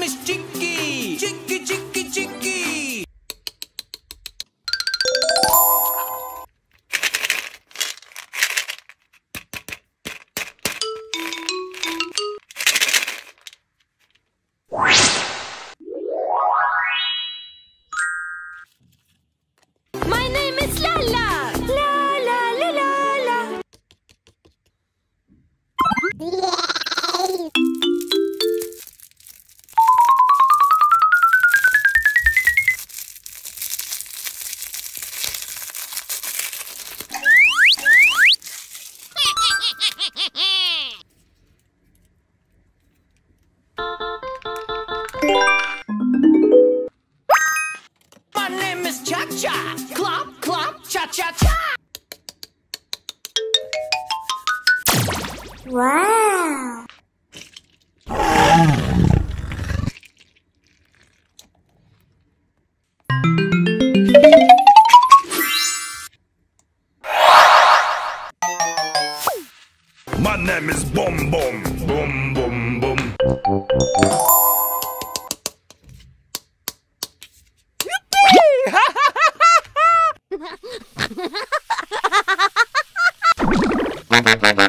is Chicky. Chicky, Chicky, Chicky. My name is Lala. La la la la la. My name is Cha Cha. Clop, clop, cha cha cha. Wow. My name is Boom Boom. Boom Boom Boom. Yippee!